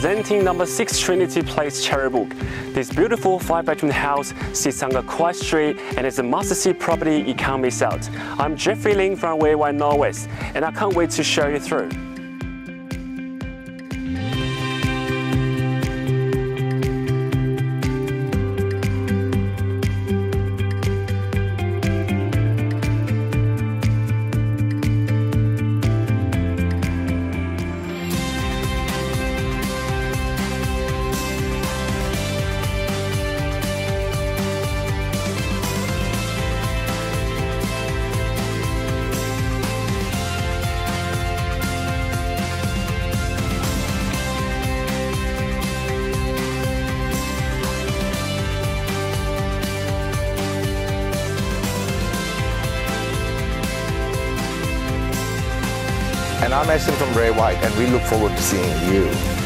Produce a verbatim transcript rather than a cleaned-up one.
Presenting number six Trinity Place, Cherrybrook. This beautiful five-bedroom house sits on a quiet street and is a must-see property you can't miss out. I'm Jeffrey Lin from Way One Northwest, and I can't wait to show you through. And I'm Ashton from Ray White, and we look forward to seeing you.